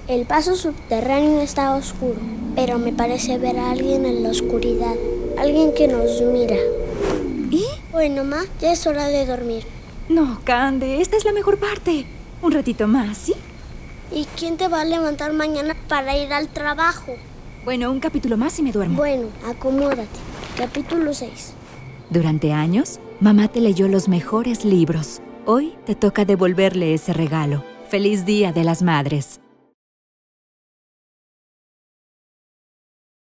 El paso subterráneo está oscuro, pero me parece ver a alguien en la oscuridad. Alguien que nos mira. ¿Y? Bueno, Ma, ya es hora de dormir. No, Cande, esta es la mejor parte. Un ratito más, ¿sí? ¿Y quién te va a levantar mañana para ir al trabajo? Bueno, un capítulo más y me duermo. Bueno, acomódate. Capítulo 6. Durante años, mamá te leyó los mejores libros. Hoy te toca devolverle ese regalo. ¡Feliz Día de las Madres!